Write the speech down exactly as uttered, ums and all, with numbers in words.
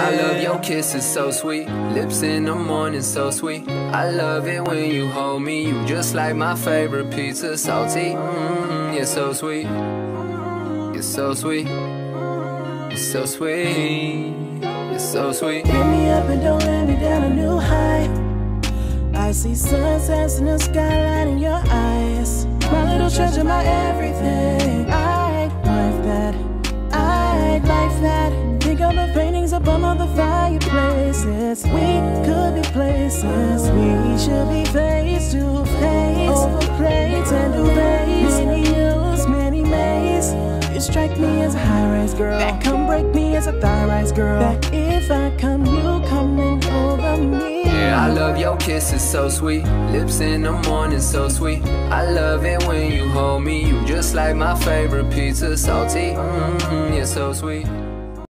I love your kisses, so sweet. Lips in the morning, so sweet. I love it when you hold me. You just like my favorite pizza, salty. Mmm, you're so sweet. You're so sweet. You're so sweet. You're so sweet. Pick me up and don't let me down a new high. I see sunsets in the skyline in your eyes. My little treasure, my everything. I'd like that. I'd like that. Think of the paintings above all the fireplaces. We could be places. We should be face to face. Over plates and duvets. Many hills, many maze. You strike me as a high-rise girl. That come break me as a thigh-rise girl. That if I come, you coming over me. Yeah, I love your kisses, so sweet. Lips in the morning, so sweet. I love it when you hold me. You just like my favorite pizza, salty. Mmm, you're so sweet.